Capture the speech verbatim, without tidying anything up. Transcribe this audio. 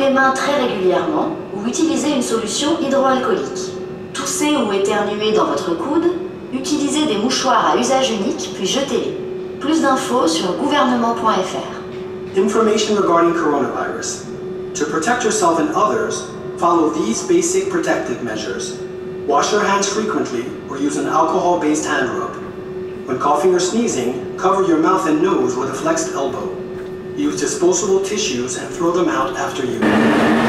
les mains très régulièrement ou utilisez une solution hydroalcoolique. Toussez ou éternuez dans votre coude, utilisez des mouchoirs à usage unique puis jetez-les. Plus d'infos sur gouvernement point F R. Information regarding coronavirus. To protect yourself and others, follow these basic protective measures. Wash your hands frequently or use an alcohol-based hand rub. When coughing or sneezing, cover your mouth and nose with a flexed elbow. Use disposable tissues and throw them out after use.